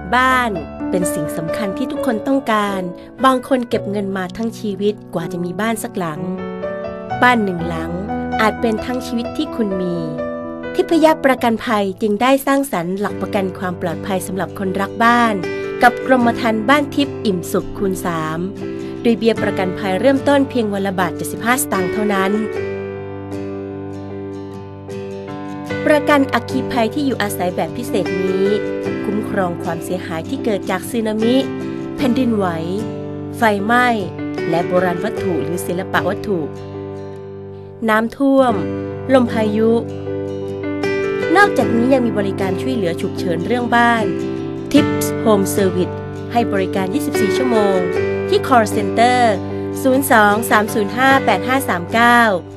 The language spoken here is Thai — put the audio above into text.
บ้านเป็นสิ่งสำคัญที่ทุกคนต้องการบางคนเก็บเงินมาทั้งชีวิตกว่าจะมีบ้านสักหลังบ้านหนึ่งหลังอาจเป็นทั้งชีวิตที่คุณมีทิพยประกันภัยจึงได้สร้างสรรค์หลักประกันความปลอดภัยสำหรับคนรักบ้านกับกรมธรรม์บ้านทิพย์อิ่มสุขคูณ 3โดยเบี้ยประกันภัยเริ่มต้นเพียงวันละบาท75 สตางค์เท่านั้นประกันอัคคีภัยที่อยู่อาศัยแบบพิเศษนี้คุ้มครองความเสียหายที่เกิดจากสึนามิแผ่นดินไหวไฟไหม้และโบราณวัตถุหรือศิลปวัตถุน้ำท่วมลมพายุนอกจากนี้ยังมีบริการช่วยเหลือฉุกเฉินเรื่องบ้าน Tips Home Service ให้บริการ 24 ชั่วโมงที่ Call Center 02 305 8539